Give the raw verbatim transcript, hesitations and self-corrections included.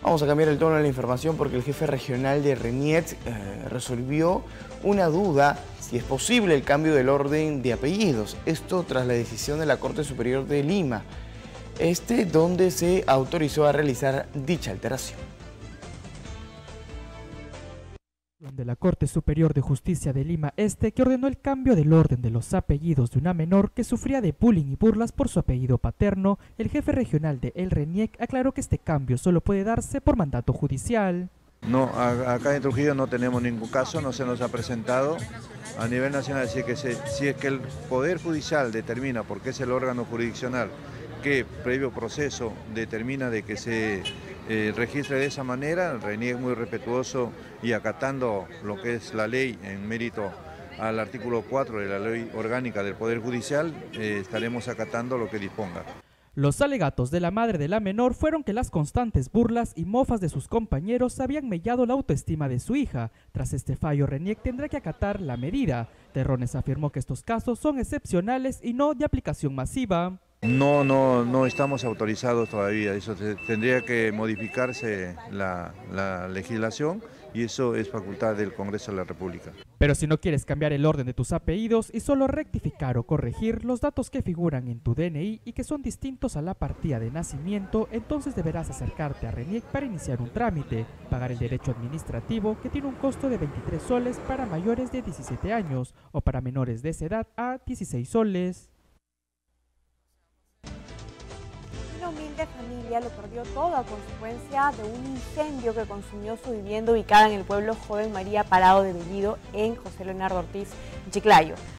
Vamos a cambiar el tono de la información porque el jefe regional de RENIEC eh, resolvió una duda si es posible el cambio del orden de apellidos. Esto tras la decisión de la Corte Superior de Lima, este donde se autorizó a realizar dicha alteración. De la Corte Superior de Justicia de Lima Este, que ordenó el cambio del orden de los apellidos de una menor que sufría de bullying y burlas por su apellido paterno, el jefe regional de el RENIEC aclaró que este cambio solo puede darse por mandato judicial. No, acá en Trujillo no tenemos ningún caso, no se nos ha presentado a nivel nacional, así que se, si es que el Poder Judicial determina, porque es el órgano jurisdiccional que previo proceso determina de que se eh, registre de esa manera, el RENIEC muy respetuoso y acatando lo que es la ley en mérito al artículo cuatro de la Ley Orgánica del Poder Judicial, eh, estaremos acatando lo que disponga. Los alegatos de la madre de la menor fueron que las constantes burlas y mofas de sus compañeros habían mellado la autoestima de su hija. Tras este fallo, RENIEC tendrá que acatar la medida. Terrones afirmó que estos casos son excepcionales y no de aplicación masiva. No, no, no estamos autorizados todavía, eso te, tendría que modificarse la, la legislación y eso es facultad del Congreso de la República. Pero si no quieres cambiar el orden de tus apellidos y solo rectificar o corregir los datos que figuran en tu D N I y que son distintos a la partida de nacimiento, entonces deberás acercarte a RENIEC para iniciar un trámite, pagar el derecho administrativo que tiene un costo de veintitrés soles para mayores de diecisiete años o para menores de esa edad a dieciséis soles. Una humilde familia lo perdió todo a consecuencia de un incendio que consumió su vivienda ubicada en el pueblo Joven María Parado de Bellido, en José Leonardo Ortiz, en Chiclayo.